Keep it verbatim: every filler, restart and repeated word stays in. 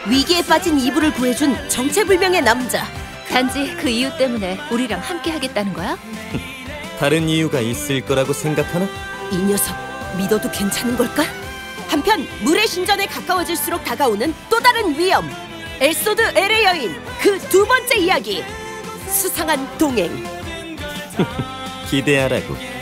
위기에 빠진 이브를 구해준 정체불명의 남자. 단지 그 이유 때문에 우리랑 함께 하겠다는 거야? 다른 이유가 있을 거라고 생각하나? 이 녀석 믿어도 괜찮은 걸까? 한편 물의 신전에 가까워질수록 다가오는 또 다른 위험. 엘소드 엘의 여인 그 두 번째 이야기. 수상한 동행. 기대하라고.